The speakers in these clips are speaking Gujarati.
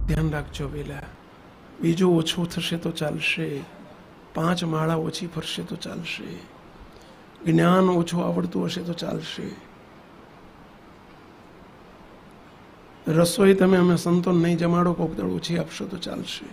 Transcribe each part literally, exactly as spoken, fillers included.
ધ્યાન રાખજો પેલા. બીજું ઓછું થશે તો ચાલશે, પાંચ માળા ઓછી ફરશે તો ચાલશે, જ્ઞાન ઓછું આવડતું હશે તો ચાલશે, રસોઈ તમે અમે સંતો નહીં જમાડો કોક દળ ઓછી આપશો તો ચાલશે,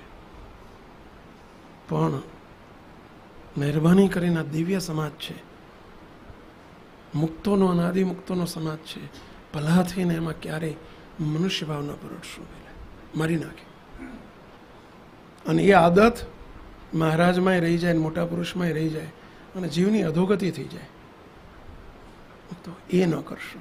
પણ મહેરબાની કરીને આ દિવ્ય સમાજ છે, મુક્તોનો અનાદિ મુક્તોનો સમાજ છે. ભલા થઈને એમાં ક્યારેય મનુષ્ય ભાવના પરડશું, મારી નાખે. અને એ આદત મહારાજમાંય રહી જાય, મોટા પુરુષમાંય રહી જાય, અને જીવની અધોગતિ થઈ જાય. તો એ ન કરશો.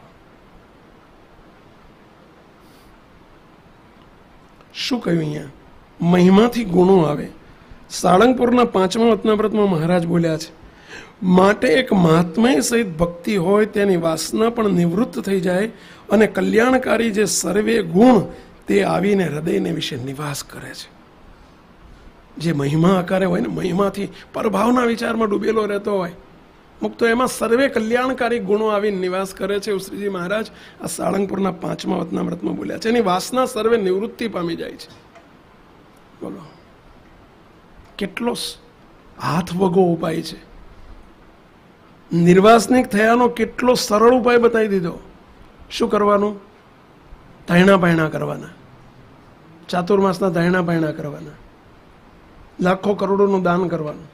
શું કહ્યું અહીંયા? મહિમાથી ગુણો આવે. સાળંગપુરના પાંચમા વતનાવ્રતમાં મહારાજ બોલ્યા છે, માટે એક મહાત્મય સહિત ભક્તિ હોય તેની વાસના પણ નિવૃત્ત થઈ જાય અને કલ્યાણકારી જે સર્વે ગુણ તે આવીને હૃદયને વિશે નિવાસ કરે છે. જે મહિમા આકારે હોય ને, મહિમાથી પરભાવના વિચારમાં ડૂબેલો રહેતો હોય મુક્તો, એમાં સર્વે કલ્યાણકારી ગુણો આવીને નિવાસ કરે છે. શ્રીજી મહારાજ આ સાળંગપુરના પાંચમા વતનાવ્રતમાં બોલ્યા છે. એની વાસના સર્વે નિવૃત્તિ પામી જાય છે. બોલો કેટલો હાથ વગો ઉપાય છે. નિર્વાસનિક થયાનો કેટલો સરળ ઉપાય બતાવી દીધો. શું કરવાનું? ધાયણા પાયણા કરવાના, ચાતુર્માસના ધાયણા પાયણા કરવાના, લાખો કરોડોનું દાન કરવાનું.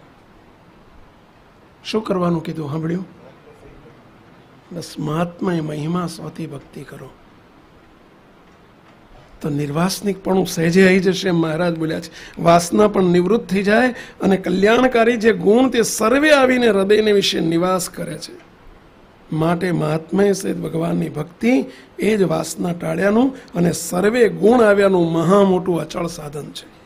શું કરવાનું કીધું? સાંભળ્યું? બસ મહાત્મા મહિમા સ્વાતી ભક્તિ કરો તો નિર્વાસનિક પણ સહેજે આવી જશે. મહારાજ બોલ્યા છે, વાસના પણ નિવૃત્ત થઈ જાય અને કલ્યાણકારી જે ગુણ તે સર્વે આવીને હૃદયને વિશે નિવાસ કરે છે. માટે મહાત્મા સહિત ભગવાનની ભક્તિ એ જ વાસના ટાળ્યાનું અને સર્વે ગુણ આવ્યાનું મહા મોટું અચળ સાધન છે.